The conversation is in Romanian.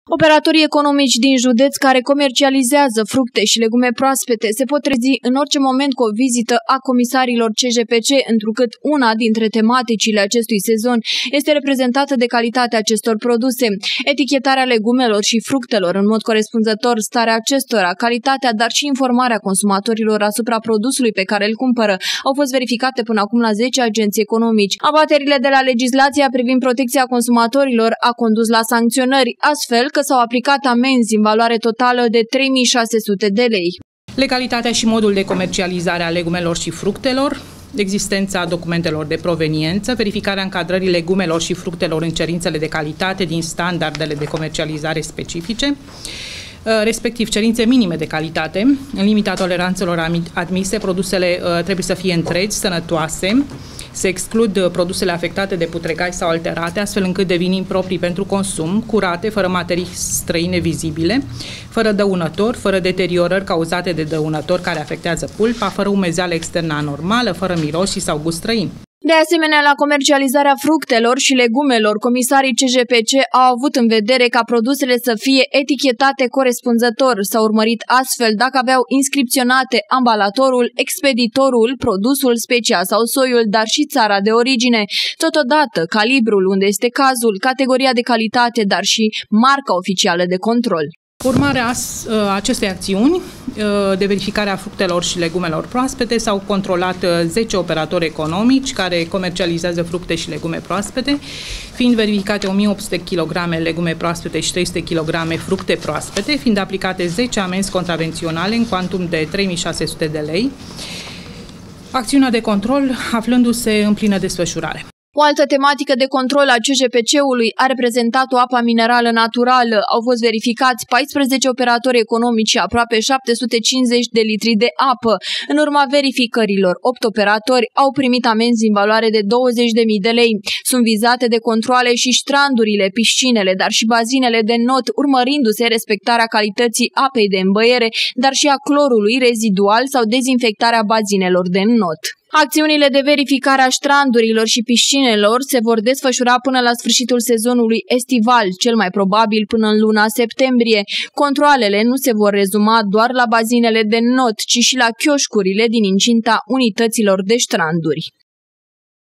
Operatorii economici din județ care comercializează fructe și legume proaspete se pot trezi în orice moment cu o vizită a comisarilor CJPC, întrucât una dintre tematicile acestui sezon este reprezentată de calitatea acestor produse. Etichetarea legumelor și fructelor în mod corespunzător, starea acestora, calitatea, dar și informarea consumatorilor asupra produsului pe care îl cumpără au fost verificate până acum la 10 agenți economici. Abaterile de la legislația privind protecția consumatorilor a condus la sancționări, astfel că s-au aplicat amenzi în valoare totală de 3.600 de lei. Legalitatea și modul de comercializare a legumelor și fructelor, existența documentelor de proveniență, verificarea încadrării legumelor și fructelor în cerințele de calitate din standardele de comercializare specifice, respectiv cerințe minime de calitate, în limita toleranțelor admise, produsele trebuie să fie întregi, sănătoase, se exclud produsele afectate de putregai sau alterate, astfel încât devin improprii pentru consum, curate, fără materii străine vizibile, fără dăunători, fără deteriorări cauzate de dăunători care afectează pulpa, fără umezeală externă anormală, fără miros sau gust străin. De asemenea, la comercializarea fructelor și legumelor, comisarii CJPC au avut în vedere ca produsele să fie etichetate corespunzător. S-a urmărit astfel dacă aveau inscripționate ambalatorul, expeditorul, produsul, specia sau soiul, dar și țara de origine. Totodată, calibrul unde este cazul, categoria de calitate, dar și marca oficială de control. Urmarea acestei acțiuni de verificare a fructelor și legumelor proaspete s-au controlat 10 operatori economici care comercializează fructe și legume proaspete, fiind verificate 1800 kg legume proaspete și 300 kg fructe proaspete, fiind aplicate 10 amenzi contravenționale în cuantum de 3.600 de lei, acțiunea de control aflându-se în plină desfășurare. O altă tematică de control a CJPC-ului a reprezentat o apă minerală naturală. Au fost verificați 14 operatori economici și aproape 750 de litri de apă. În urma verificărilor, 8 operatori au primit amenzi în valoare de 20.000 de lei. Sunt vizate de controale și ștrandurile, piscinele, dar și bazinele de not, urmărindu-se respectarea calității apei de îmbăiere, dar și a clorului rezidual sau dezinfectarea bazinelor de not. Acțiunile de verificare a ștrandurilor și piscinelor se vor desfășura până la sfârșitul sezonului estival, cel mai probabil până în luna septembrie. Controalele nu se vor rezuma doar la bazinele de not, ci și la chioșcurile din incinta unităților de ștranduri.